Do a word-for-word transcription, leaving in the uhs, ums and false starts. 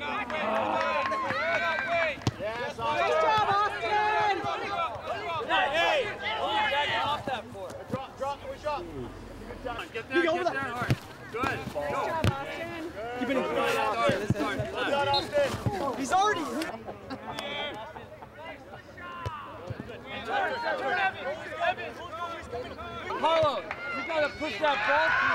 Yes, nice job, Austin! Hey, who's backing off that for? Drop, drop, push up. Get there, get there hard. Good. Nice job, Austin. Keep it in front. Well done, Austin. He's already. Carlo, you gotta push that ball.